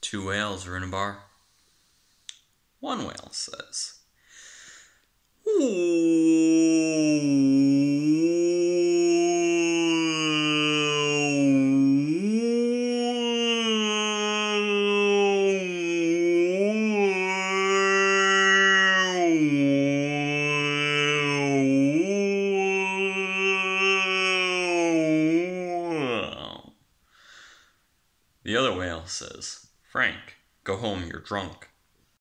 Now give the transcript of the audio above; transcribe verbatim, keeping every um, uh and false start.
Two whales are in a bar. One whale says, the other whale says, Frank, go home, you're drunk.